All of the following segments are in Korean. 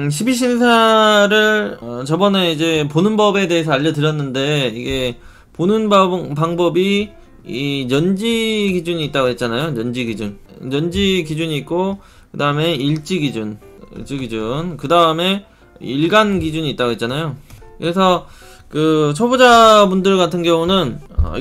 12신사를 저번에 이제 보는 법에 대해서 알려드렸는데, 이게 보는 방법이 이 연지 기준이 있다고 했잖아요. 연지 기준이 있고, 그 다음에 일지 기준, 그 다음에 일간 기준이 있다고 했잖아요. 그래서 그 초보자분들 같은 경우는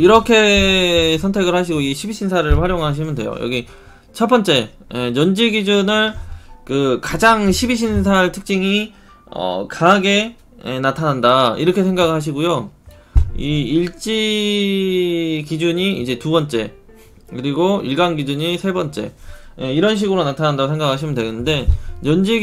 이렇게 선택을 하시고 이 12신사를 활용하시면 돼요. 여기 첫 번째, 연지 기준을 그 가장 12신사의 특징이 강하게 나타난다, 이렇게 생각하시고요. 이 일지 기준이 이제 두 번째, 그리고 일간 기준이 세 번째, 이런 식으로 나타난다고 생각하시면 되는데, 연지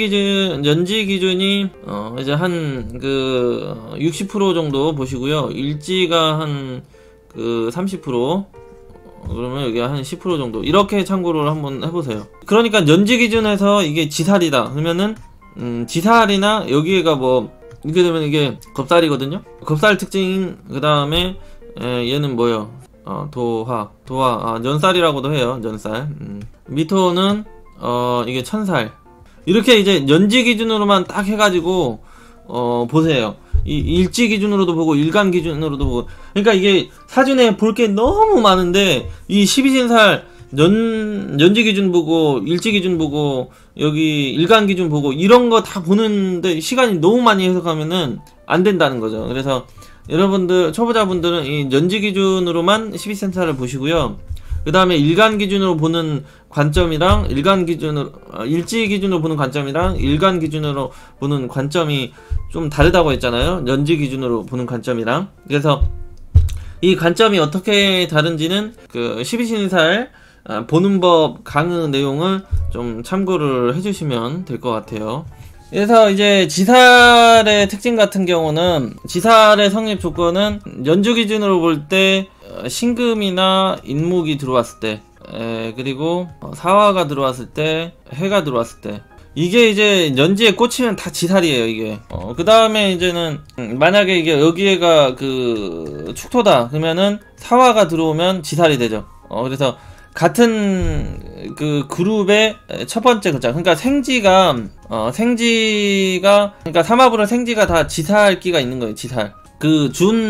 기준이 이제 한 그 60% 정도 보시고요. 일지가 한 그 30%, 그러면 여기 한 10% 정도, 이렇게 참고를 한번 해보세요. 그러니까 연지 기준에서 이게 지살이다 그러면은 지살이나 여기가 뭐 이렇게 되면 이게 겁살이거든요. 겁살 특징, 그 다음에 얘는 뭐요? 도화, 연살이라고도 해요. 연살. 미토는 이게 천살. 이렇게 이제 연지 기준으로만 딱 해가지고 보세요. 이 일지 기준으로도 보고 일간 기준으로도 보고. 그러니까 이게 사전에 볼 게 너무 많은데, 이 12신살 연지 기준 보고 일지 기준 보고 여기 일간 기준 보고 이런 거 다 보는데 시간이 너무 많이 해석하면은 안 된다는 거죠. 그래서 여러분들 초보자분들은 이 연지 기준으로만 12신사를 보시고요. 그 다음에 일간 기준으로 보는 관점이랑 일지 기준으로 보는 관점이랑 일간 기준으로 보는 관점이 좀 다르다고 했잖아요. 연지 기준으로 보는 관점이랑. 그래서 이 관점이 어떻게 다른지는 그 12신사의 보는 법 강의 내용을 좀 참고를 해주시면 될 것 같아요. 그래서 이제 지살의 특징 같은 경우는, 지살의 성립 조건은 연주 기준으로 볼 때 신금이나 인목이 들어왔을 때, 그리고 사화가 들어왔을 때, 해가 들어왔을 때, 이게 이제 연지에 꽂히면 다 지살이에요, 이게. 그 다음에 이제는 만약에 이게 여기에가 그 축토다 그러면은 사화가 들어오면 지살이 되죠. 그래서 같은 그 그룹의 첫 번째 글자, 그러니까 생지가 그러니까 삼화불은 생지가 다 지살기가 있는 거예요. 지살. 그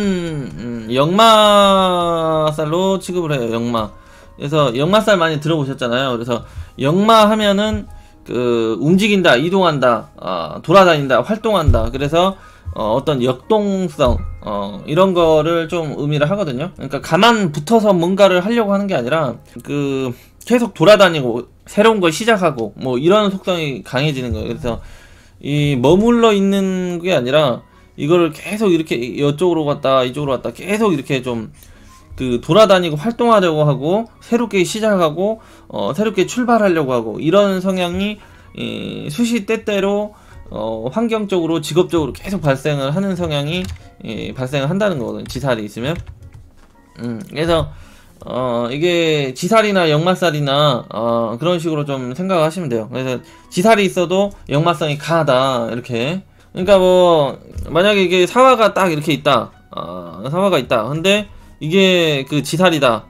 역마살로 취급을 해요. 역마. 그래서 역마살 많이 들어보셨잖아요. 그래서 역마 하면은 그 움직인다, 이동한다, 돌아다닌다, 활동한다. 그래서 어떤 역동성 이런 거를 좀 의미를 하거든요. 그러니까 가만 붙어서 뭔가를 하려고 하는 게 아니라 그 계속 돌아다니고 새로운 걸 시작하고 뭐 이런 속성이 강해지는 거예요. 그래서 이 머물러 있는 게 아니라 이거를 계속 이렇게 이쪽으로 갔다 이쪽으로 갔다 계속 이렇게 좀 그 돌아다니고 활동하려고 하고 새롭게 시작하고 새롭게 출발하려고 하고, 이런 성향이 수시 때때로 환경적으로 직업적으로 계속 발생을 하는 성향이 발생을 한다는 거거든요. 지살이 있으면. 그래서 이게 지살이나 역마살이나 그런 식으로 좀 생각하시면 돼요. 그래서 지살이 있어도 역마성이 강하다, 이렇게. 그러니까 뭐 만약에 이게 사화가 딱 이렇게 있다, 사화가 있다. 근데 이게 그 지살이다,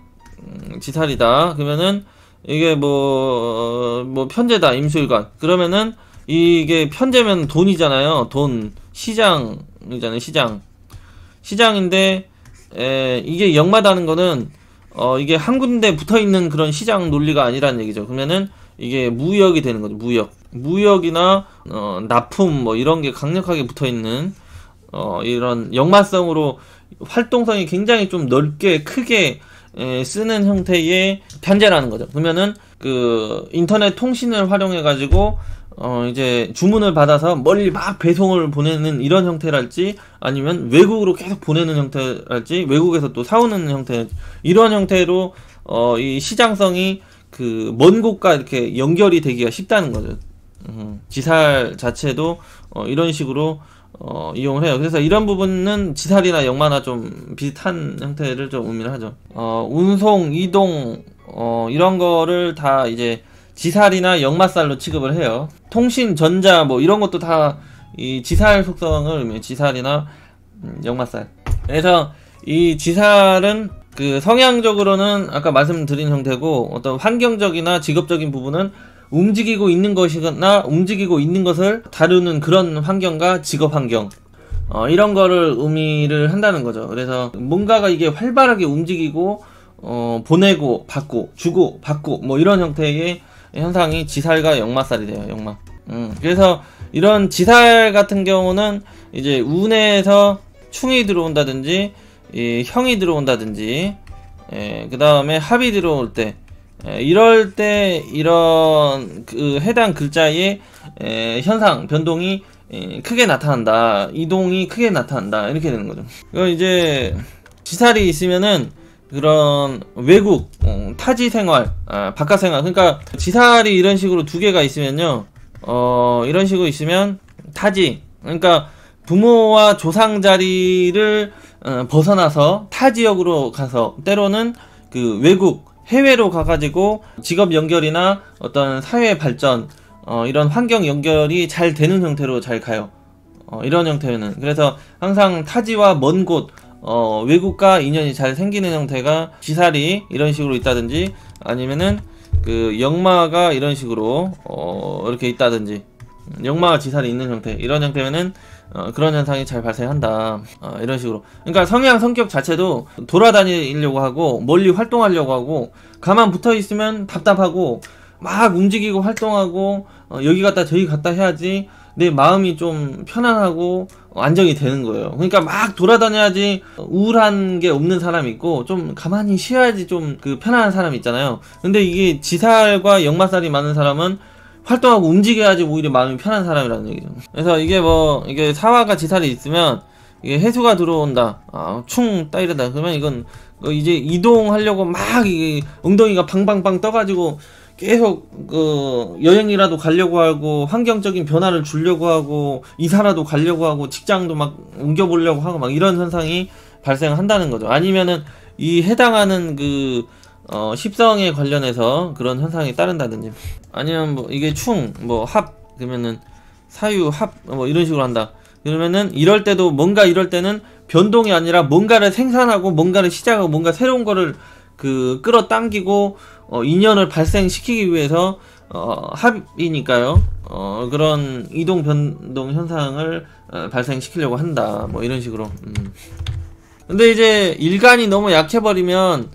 그러면은 이게 뭐 편제다, 임수일관. 그러면은 이게 편제면 돈이잖아요. 돈, 시장이잖아요. 시장인데 이게 역마다는 거는 이게 한 군데 붙어있는 그런 시장 논리가 아니라는 얘기죠. 그러면은 이게 무역이 되는 거죠. 무역이나 납품 뭐 이런 게 강력하게 붙어있는 이런 역마성으로 활동성이 굉장히 좀 넓게 크게 쓰는 형태의 편제라는 거죠. 그러면은 그 인터넷 통신을 활용해 가지고 이제 주문을 받아서 멀리 막 배송을 보내는 이런 형태랄지, 아니면 외국으로 계속 보내는 형태랄지, 외국에서 또 사오는 형태, 이런 형태로 이 시장성이 그 먼 곳과 이렇게 연결이 되기가 쉽다는 거죠. 지살 자체도 이런 식으로 이용을 해요. 그래서 이런 부분은 지살이나 역마나 좀 비슷한 형태를 좀 의미를 하죠. 운송, 이동 이런 거를 다 이제 지살이나 역마살로 취급을 해요. 통신, 전자 뭐 이런 것도 다 이 지살 속성을 의미해요. 지살이나 역마살. 그래서 이 지살은 그 성향적으로는 아까 말씀드린 형태고, 어떤 환경적이나 직업적인 부분은 움직이고 있는 것이거나 움직이고 있는 것을 다루는 그런 환경과 직업 환경, 이런 거를 의미를 한다는 거죠. 그래서 뭔가가 이게 활발하게 움직이고 보내고 받고 주고 받고 뭐 이런 형태의 현상이 지살과 역마살이 돼요. 역마. 그래서 이런 지살 같은 경우는 이제 운에서 충이 들어온다든지 형이 들어온다든지 그 다음에 합이 들어올 때 이럴 때 이런 그 해당 글자의 현상 변동이 크게 나타난다, 이동이 크게 나타난다, 이렇게 되는 거죠. 이제 지살이 있으면은 그런 외국 타지 생활, 바깥 생활, 그러니까 지살이 이런 식으로 두 개가 있으면요, 이런 식으로 있으면 타지, 그러니까 부모와 조상 자리를 벗어나서 타 지역으로 가서 때로는 그 외국 해외로 가가지고 직업 연결이나 어떤 사회 발전, 이런 환경 연결이 잘 되는 형태로 잘 가요. 이런 형태는. 그래서 항상 타지와 먼 곳, 외국과 인연이 잘 생기는 형태가 지살이 이런 식으로 있다든지, 아니면은 그 역마가 이런 식으로 이렇게 있다든지, 역마가 지살이 있는 형태, 이런 형태면은 그런 현상이 잘 발생한다, 이런 식으로. 그러니까 성향 성격 자체도 돌아다니려고 하고 멀리 활동하려고 하고, 가만 붙어 있으면 답답하고 막 움직이고 활동하고 여기 갔다 저기 갔다 해야지 내 마음이 좀 편안하고 안정이 되는 거예요. 그러니까 막 돌아다녀야지 우울한 게 없는 사람이 있고, 좀 가만히 쉬어야지 좀 그 편안한 사람이 있잖아요. 근데 이게 지살과 역마살이 많은 사람은 활동하고 움직여야지 오히려 마음이 편한 사람이라는 얘기죠. 그래서 이게 뭐 이게 사화가 지살이 있으면 이게 해수가 들어온다, 충 따이르다, 그러면 이건 이제 이동하려고 막 이게 엉덩이가 방방방 떠가지고 계속 그 여행이라도 가려고 하고, 환경적인 변화를 주려고 하고, 이사라도 가려고 하고, 직장도 막 옮겨보려고 하고 막 이런 현상이 발생한다는 거죠. 아니면은 이 해당하는 그 십성에 관련해서 그런 현상이 따른다든지, 아니면 뭐 이게 충, 뭐 합, 그러면은 사유 합, 뭐 이런 식으로 한다. 그러면은 이럴 때도 뭔가 이럴 때는 변동이 아니라 뭔가를 생산하고 뭔가를 시작하고 뭔가 새로운 거를 그 끌어당기고 인연을 발생시키기 위해서 합이니까요. 그런 이동 변동 현상을 발생시키려고 한다, 뭐 이런 식으로. 근데 이제 일간이 너무 약해버리면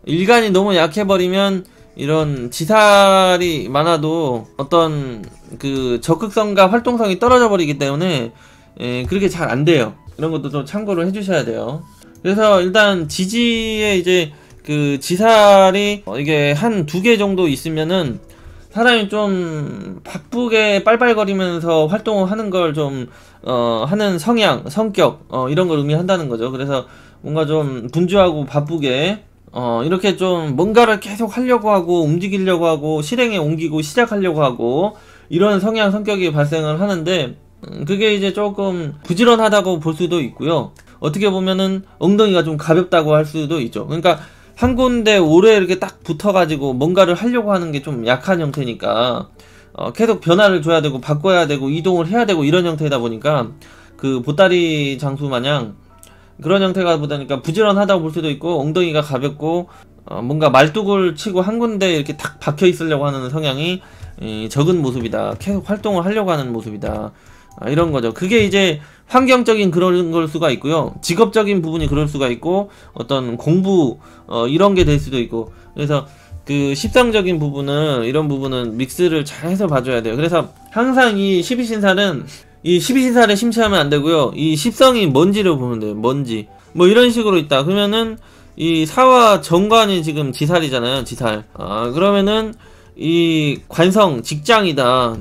이런 지살이 많아도 어떤 그 적극성과 활동성이 떨어져 버리기 때문에 그렇게 잘 안 돼요. 이런 것도 좀 참고를 해주셔야 돼요. 그래서 일단 지지에 이제 그 지살이 이게 한 2개 정도 있으면은 사람이 좀 바쁘게 빨빨거리면서 활동을 하는 걸 좀 하는 성향, 성격, 이런 걸 의미한다는 거죠. 그래서 뭔가 좀 분주하고 바쁘게 이렇게 좀 뭔가를 계속 하려고 하고 움직이려고 하고 실행에 옮기고 시작하려고 하고 이런 성향, 성격이 발생을 하는데, 그게 이제 조금 부지런하다고 볼 수도 있고요. 어떻게 보면은 엉덩이가 좀 가볍다고 할 수도 있죠. 그러니까 한 군데 오래 이렇게 딱 붙어가지고 뭔가를 하려고 하는 게 좀 약한 형태니까 계속 변화를 줘야 되고 바꿔야 되고 이동을 해야 되고 이런 형태다 보니까 그 보따리 장수 마냥 그런 형태가 보다니까 부지런하다고 볼 수도 있고, 엉덩이가 가볍고 뭔가 말뚝을 치고 한 군데 이렇게 탁 박혀 있으려고 하는 성향이 적은 모습이다, 계속 활동을 하려고 하는 모습이다, 이런 거죠. 그게 이제 환경적인 그런 걸 수가 있고요, 직업적인 부분이 그럴 수가 있고, 어떤 공부 이런 게 될 수도 있고. 그래서 그 십성적인 부분은, 이런 부분은 믹스를 잘 해서 봐줘야 돼요. 그래서 항상 이 12신살은 이 12신살에 심취하면 안 되고요, 이 십성이 뭔지를 보면 돼요. 뭔지 뭐 이런 식으로 있다 그러면은 이 사와 정관이 지금 지살이잖아요. 지살. 그러면은 이 관성 직장이다.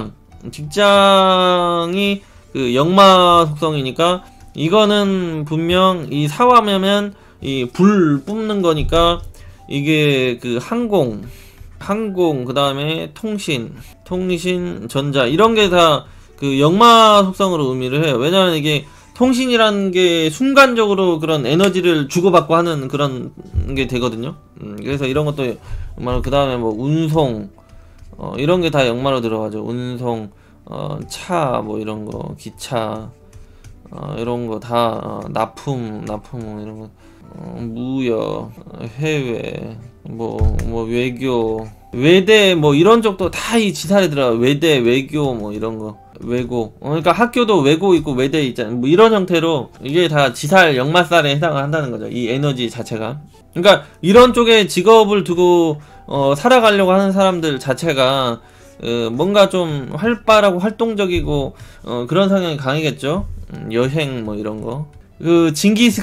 직장이 그 역마 속성이니까 이거는 분명 이 사화면 이 불 뿜는 거니까 이게 그 항공 그 다음에 통신 전자 이런 게 다 그 역마 속성으로 의미를 해요. 왜냐면 이게 통신이라는 게 순간적으로 그런 에너지를 주고받고 하는 그런 게 되거든요. 그래서 이런 것도 역마로, 그 다음에 뭐 운송 이런 게 다 역마로 들어가죠. 운송, 차, 뭐 이런 거, 기차, 이런 거 다 납품 이런 거, 무역, 해외, 뭐 외교, 외대 뭐 이런 쪽도 다 이 지살에 들어가. 외대, 외교 뭐 이런 거. 외고. 그러니까 학교도 외고 있고 외대 있잖아요. 뭐 이런 형태로 이게 다 지살 역마살에 해당을 한다는 거죠. 이 에너지 자체가. 그러니까 이런 쪽에 직업을 두고 살아가려고 하는 사람들 자체가 뭔가 좀 활발하고 활동적이고 그런 성향이 강하겠죠. 여행 뭐 이런 거. 그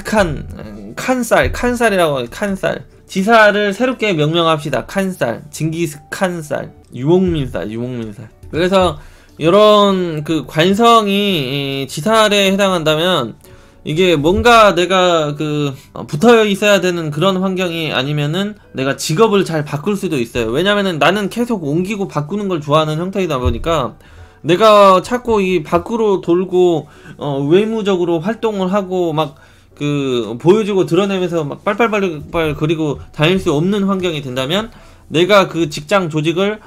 징기스칸 칸살이라고 해요. 칸살. 지사를 새롭게 명명합시다. 칸살, 징기스칸살, 유목민살. 그래서 이런 그 관성이 지살에 해당한다면 이게 뭔가 내가 붙어 있어야 되는 그런 환경이 아니면은 내가 직업을 잘 바꿀 수도 있어요. 왜냐면은 나는 계속 옮기고 바꾸는 걸 좋아하는 형태이다 보니까 내가 자꾸 이 밖으로 돌고 외무적으로 활동을 하고 막 보여주고 드러내면서 막 빨빨빨 거리고 다닐 수 없는 환경이 된다면 내가 그 직장 조직을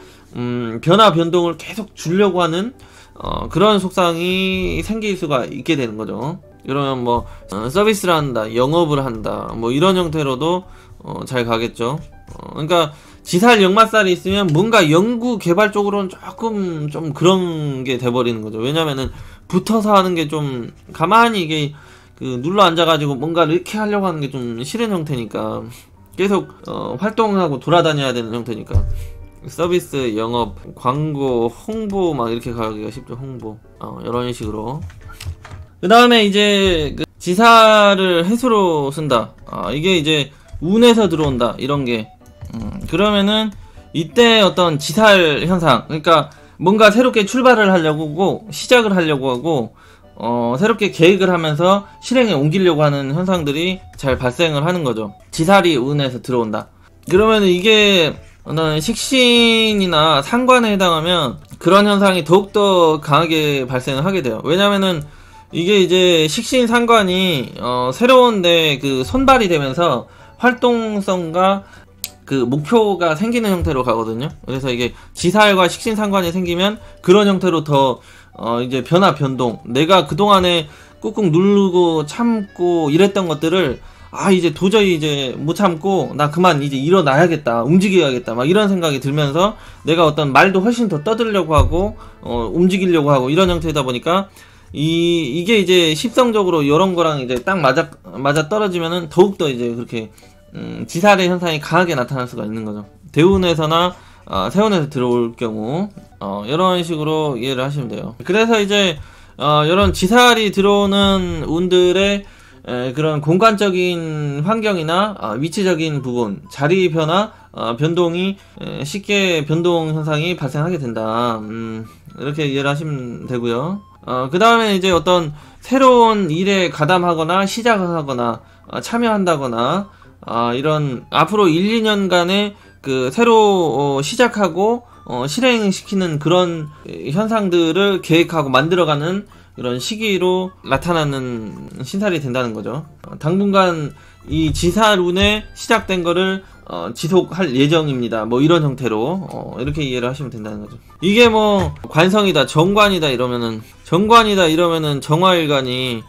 변화 변동을 계속 주려고 하는 그런 속성이 생길 수가 있게 되는 거죠. 이러면 뭐 서비스를 한다, 영업을 한다, 뭐 이런 형태로도 잘 가겠죠. 그러니까 지살 역마살이 있으면 뭔가 연구 개발 쪽으로는 조금 좀 그런 게 돼버리는 거죠. 왜냐면은 붙어서 하는 게 좀 가만히 이게 눌러 앉아가지고 뭔가를 이렇게 하려고 하는 게 좀 싫은 형태니까 계속 활동하고 돌아다녀야 되는 형태니까 서비스, 영업, 광고, 홍보 막 이렇게 가기가 쉽죠. 홍보 이런 식으로. 그 다음에 이제 지사를 해수로 쓴다. 이게 이제 운에서 들어온다. 이런 게 그러면은 이때 어떤 지살 현상, 그러니까 뭔가 새롭게 출발을 하려고 하고 시작을 하려고 하고 새롭게 계획을 하면서 실행에 옮기려고 하는 현상들이 잘 발생을 하는 거죠. 지살이 운에서 들어온다. 그러면 이게 어떤 식신이나 상관에 해당하면 그런 현상이 더욱더 강하게 발생을 하게 돼요. 왜냐면은 이게 이제 식신 상관이 새로운데 손발이 되면서 활동성과 목표가 생기는 형태로 가거든요. 그래서 이게 지살과 식신 상관이 생기면 그런 형태로 더 이제 변화 변동, 내가 그동안에 꾹꾹 누르고 참고 이랬던 것들을 이제 도저히 이제 못 참고 나 그만 이제 일어나야겠다, 움직여야겠다 막 이런 생각이 들면서 내가 어떤 말도 훨씬 더 떠들려고 하고 움직이려고 하고 이런 형태다 보니까 이게 이제 십성적으로 이런 거랑 이제 딱 맞아 떨어지면은 더욱더 이제 그렇게 지살의 현상이 강하게 나타날 수가 있는 거죠. 대운에서나 세운에서 들어올 경우 이런 식으로 이해를 하시면 돼요. 그래서 이제 이런 지살이 들어오는 운들의 그런 공간적인 환경이나 위치적인 부분, 자리 변화, 변동이 쉽게 변동 현상이 발생하게 된다. 이렇게 이해를 하시면 되고요. 그 다음에 이제 어떤 새로운 일에 가담하거나 시작하거나 참여한다거나 이런 앞으로 1, 2년간의 새로 시작하고 실행시키는 그런 현상들을 계획하고 만들어가는 그런 시기로 나타나는 신살이 된다는 거죠. 당분간 이 지살운에 시작된 거를 지속할 예정입니다. 뭐 이런 형태로 이렇게 이해를 하시면 된다는 거죠. 이게 뭐 관성이다, 정관이다 이러면은 정화일관이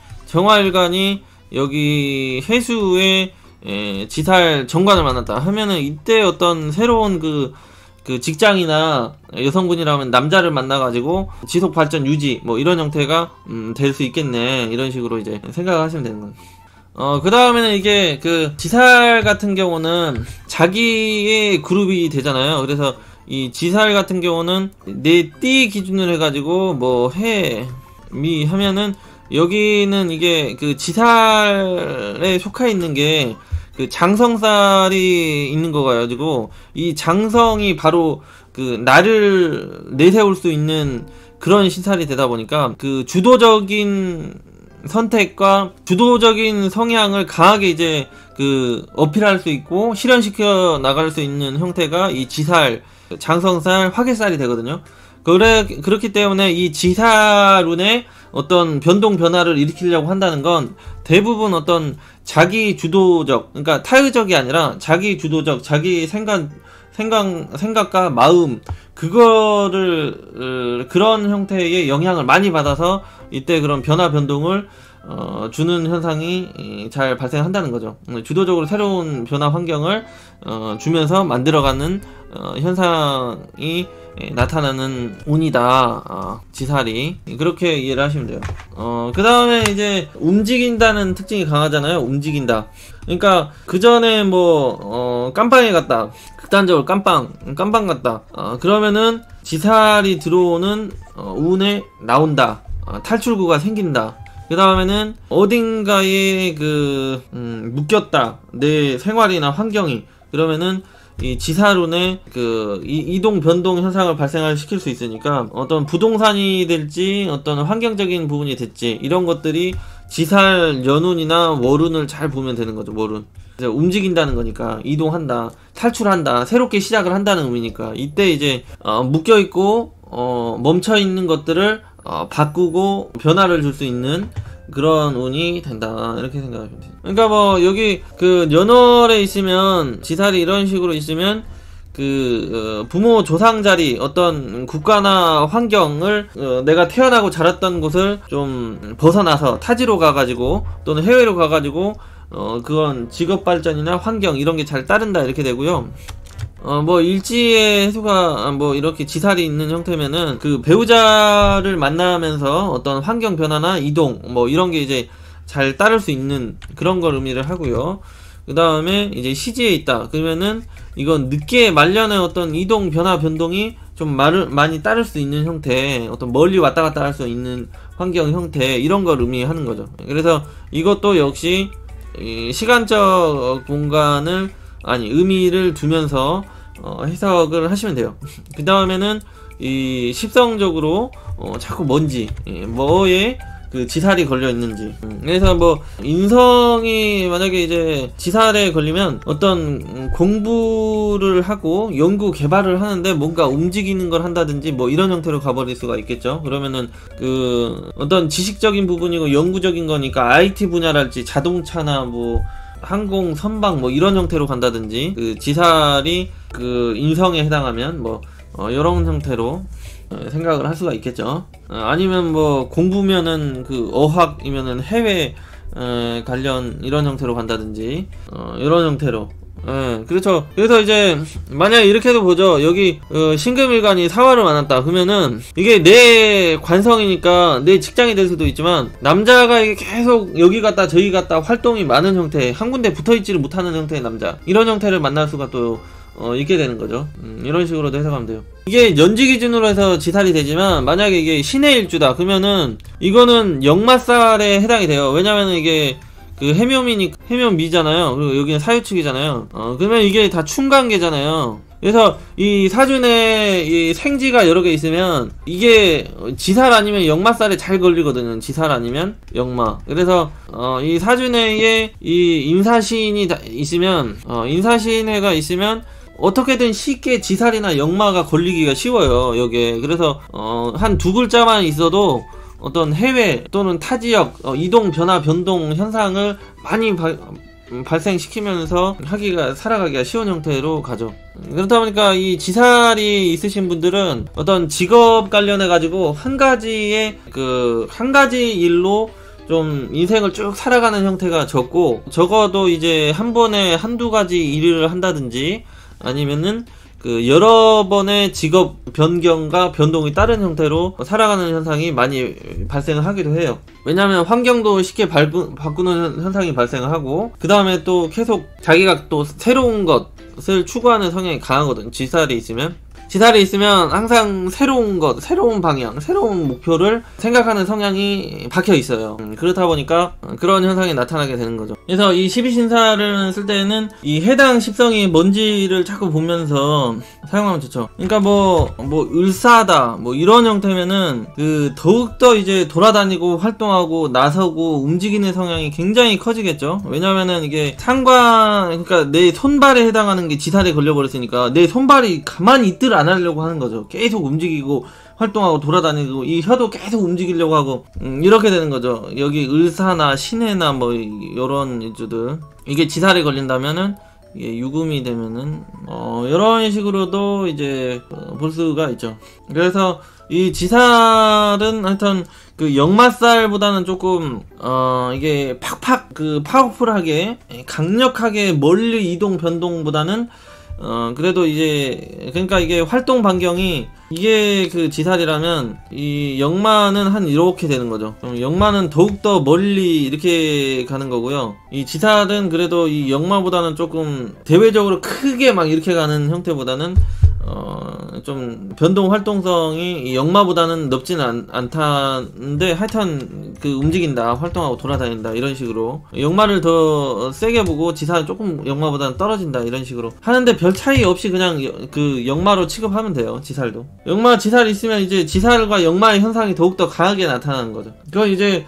여기 해수에 지살 정관을 만났다 하면은 이때 어떤 새로운 그 직장이나 여성분이라면 남자를 만나가지고 지속 발전 유지 뭐 이런 형태가 될 수 있겠네, 이런 식으로 이제 생각을 하시면 되는 거예요. 그 다음에는 이게 지살 같은 경우는 자기의 그룹이 되잖아요. 그래서 이 지살 같은 경우는 내 띠 기준으로 해가지고 뭐 해, 미 하면은 여기는 이게 지살에 속해 있는 게 장성살이 있는 거 가지고 이 장성이 바로 나를 내세울 수 있는 그런 신살이 되다 보니까 주도적인 선택과 주도적인 성향을 강하게 이제 어필할 수 있고 실현시켜 나갈 수 있는 형태가 이 지살, 장성살, 화개살이 되거든요. 그렇기 때문에 이 지살운에 어떤 변동 변화를 일으키려고 한다는 건 대부분 어떤 자기 주도적, 그러니까 타의적이 아니라 자기 주도적, 자기 생각과 마음, 그거를 그런 형태의 영향을 많이 받아서 이때 그런 변화 변동을 주는 현상이 잘 발생한다는 거죠. 주도적으로 새로운 변화 환경을 주면서 만들어가는 현상이 나타나는 운이다. 지살이. 그렇게 이해를 하시면 돼요. 그 다음에 이제 움직인다는 특징이 강하잖아요. 움직인다. 그러니까 그 전에 뭐 깜빵에 갔다. 극단적으로 깜빵 갔다. 그러면은 지살이 들어오는 운에 나온다. 탈출구가 생긴다. 그 다음에는 어딘가에 묶였다. 내 생활이나 환경이. 그러면은 이 지살운의 이동 변동 현상을 발생을 시킬 수 있으니까 어떤 부동산이 될지 어떤 환경적인 부분이 될지 이런 것들이 지살 연운이나 월운을 잘 보면 되는 거죠. 월운. 이제 움직인다는 거니까 이동한다, 탈출한다, 새롭게 시작을 한다는 의미니까 이때 이제 묶여있고 멈춰 있는 것들을 바꾸고 변화를 줄 수 있는 그런 운이 된다 이렇게 생각하시면 돼요. 그러니까 뭐 여기 연월에 있으면 지살이 이런 식으로 있으면 부모 조상 자리 어떤 국가나 환경을 내가 태어나고 자랐던 곳을 좀 벗어나서 타지로 가가지고 또는 해외로 가가지고 그건 직업 발전이나 환경 이런 게 잘 따른다 이렇게 되고요. 뭐 일지의 해수가 뭐 이렇게 지살이 있는 형태면은 배우자를 만나면서 어떤 환경 변화나 이동 뭐 이런 게 이제 잘 따를 수 있는 그런 걸 의미를 하고요. 그 다음에 이제 시지에 있다 그러면은 이건 늦게 말년의 어떤 이동 변화 변동이 좀 많이 따를 수 있는 형태, 어떤 멀리 왔다 갔다 할 수 있는 환경 형태 이런 걸 의미하는 거죠. 그래서 이것도 역시 이 시간적 공간을 의미를 두면서 해석을 하시면 돼요. 그 다음에는 이 십성적으로 자꾸 뭔지 뭐에 지살이 걸려 있는지. 그래서 뭐 인성이 만약에 이제 지살에 걸리면 어떤 공부를 하고 연구 개발을 하는데 뭔가 움직이는 걸 한다든지 뭐 이런 형태로 가버릴 수가 있겠죠. 그러면은 어떤 지식적인 부분이고 연구적인 거니까 IT 분야랄지 자동차나 뭐 항공, 선박 뭐 이런 형태로 간다든지 지살이 인성에 해당하면 뭐 이런 형태로 생각을 할 수가 있겠죠. 아니면 뭐 공부면은 어학이면은 해외 관련 이런 형태로 간다든지 이런 형태로. 그렇죠. 그래서 이제 만약에 이렇게도 보죠. 여기 신금일간이 사화를 만났다 그러면은 이게 내 관성이니까 내 직장이 될 수도 있지만 남자가 이게 계속 여기 갔다 저기 갔다 활동이 많은 형태, 한 군데 붙어있지를 못하는 형태의 남자 이런 형태를 만날 수가 또 있게 되는 거죠. 이런 식으로도 해석하면 돼요. 이게 연지 기준으로 해서 지살이 되지만 만약에 이게 신의 일주다 그러면은 이거는 역마살에 해당이 돼요. 왜냐면은 이게 해묘미잖아요. 그리고 여기는 사유축이잖아요. 그러면 이게 다 충관계잖아요. 그래서 이 사준에 이 생지가 여러 개 있으면 이게 지살 아니면 역마살에 잘 걸리거든요. 지살 아니면 역마. 그래서 이 사준에에 이 인사신이 있으면 인사신해가 있으면 어떻게든 쉽게 지살이나 역마가 걸리기가 쉬워요. 여기에. 그래서 한 두 글자만 있어도 어떤 해외 또는 타지역 이동 변화 변동 현상을 많이 발생시키면서 살아가기가 쉬운 형태로 가죠. 그렇다 보니까 이 지살이 있으신 분들은 어떤 직업 관련해 가지고 한 가지 일로 좀 인생을 쭉 살아가는 형태가 적고 적어도 이제 한 번에 한두 가지 일을 한다든지 아니면은 여러 번의 직업 변경과 변동이 따른 형태로 살아가는 현상이 많이 발생을 하기도 해요. 왜냐하면 환경도 쉽게 바꾸는 현상이 발생을 하고 그 다음에 또 계속 자기가 또 새로운 것을 추구하는 성향이 강하거든. 지살이 있으면 항상 새로운 것, 새로운 방향, 새로운 목표를 생각하는 성향이 박혀 있어요. 그렇다 보니까 그런 현상이 나타나게 되는 거죠. 그래서 이 12신사를 쓸 때는 이 해당 십성이 뭔지를 자꾸 보면서 사용하면 좋죠. 그러니까 뭐 을사다 뭐 이런 형태면은 더욱더 이제 돌아다니고 활동하고 나서고 움직이는 성향이 굉장히 커지겠죠. 왜냐면은 이게 그러니까 내 손발에 해당하는 게 지살에 걸려버렸으니까 내 손발이 가만히 있들 안 하려고 하는 거죠. 계속 움직이고 활동하고 돌아다니고 이 혀도 계속 움직이려고 하고 이렇게 되는 거죠. 여기 을사나 신해나 뭐 요런 일주들 이게 지살에 걸린다면은 이게 유금이 되면은 이런 식으로도 이제 볼 수가 있죠. 그래서 이 지살은 하여튼 그 역마살보다는 조금 이게 팍팍 그 파워풀하게 강력하게 멀리 이동 변동보다는 그래도 이제 그러니까 이게 활동 반경이 이게 그 지살이라면 이 역마는 한 이렇게 되는 거죠. 역마는 더욱더 멀리 이렇게 가는 거고요. 이 지살은 그래도 이 역마보다는 조금 대외적으로 크게 막 이렇게 가는 형태보다는 좀 변동 활동성이 이 역마보다는 넓지는 않다는데 하여튼 그 움직인다, 활동하고 돌아다닌다 이런 식으로 역마를 더 세게 보고 지살은 조금 역마보다는 떨어진다 이런 식으로 하는데 별 차이 없이 그냥 그 역마로 취급하면 돼요. 지살도 역마 지살이 있으면 이제 지살과 역마의 현상이 더욱더 강하게 나타나는 거죠. 그건 이제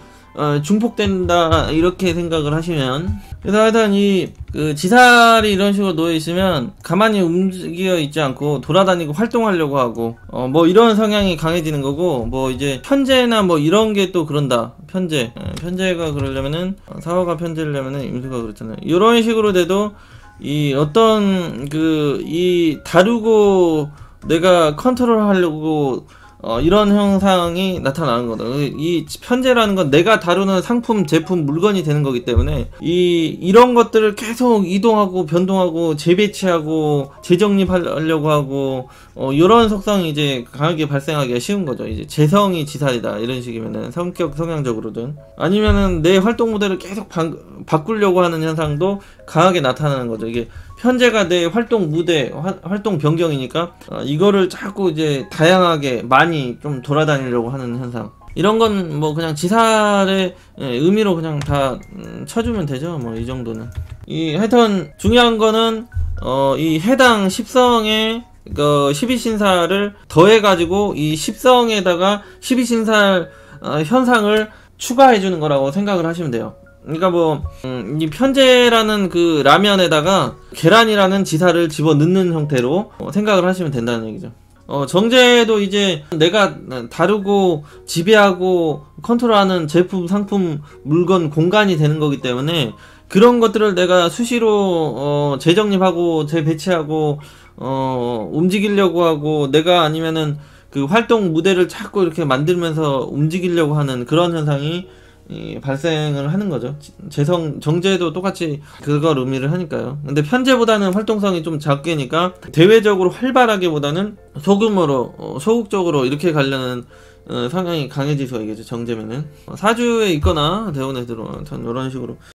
중폭된다 이렇게 생각을 하시면, 그래서 하여튼 이 그 지살이 이런 식으로 놓여 있으면 가만히 움직여 있지 않고 돌아다니고 활동하려고 하고 뭐 이런 성향이 강해지는 거고, 뭐 이제 편제나 뭐 이런 게 또 그런다. 편제가 그러려면은 사화가 편제려면은 임수가 그렇잖아요. 이런 식으로 돼도 이 어떤 그 이 다루고 내가 컨트롤 하려고 이런 형상이 나타나는 거다. 이 편제라는 건 내가 다루는 상품, 제품, 물건이 되는 거기 때문에 이런 것들을 계속 이동하고 변동하고 재배치하고 재정립하려고 하고 이런 속성이 이제 강하게 발생하기가 쉬운 거죠. 이제 재성이 지살이다 이런 식이면은 성향적으로든 아니면은 내 활동 모델을 계속 바꾸려고 하는 현상도 강하게 나타나는 거죠. 이게 편제가 내 활동 무대, 활동 변경이니까 이거를 자꾸 이제 다양하게 많이 좀 돌아다니려고 하는 현상. 이런 건 뭐 그냥 지살의 의미로 그냥 다 쳐주면 되죠. 뭐 이 정도는. 하여튼 중요한 거는 이 해당 10성의 그 12신살을 더해가지고 이 10성에다가 12신살 현상을 추가해주는 거라고 생각을 하시면 돼요. 그러니까 뭐 이 편제라는 그 라면에다가 계란이라는 지살을 집어넣는 형태로 생각을 하시면 된다는 얘기죠. 정제도 이제 내가 다루고 지배하고 컨트롤하는 제품, 상품, 물건, 공간이 되는 거기 때문에 그런 것들을 내가 수시로 재정립하고 재배치하고 움직이려고 하고, 내가 아니면은 그 활동 무대를 자꾸 이렇게 만들면서 움직이려고 하는 그런 현상이 발생을 하는 거죠. 정제도 똑같이 그걸 의미를 하니까요. 근데 편제보다는 활동성이 좀 작게니까 대외적으로 활발하게보다는 소극적으로 이렇게 가려는 성향이 강해질 수가 있겠죠. 정제면은 사주에 있거나 대운에 들어오는 이런 식으로